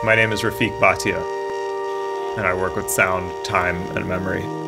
My name is Rafiq Bhatia, and I work with sound, time, and memory.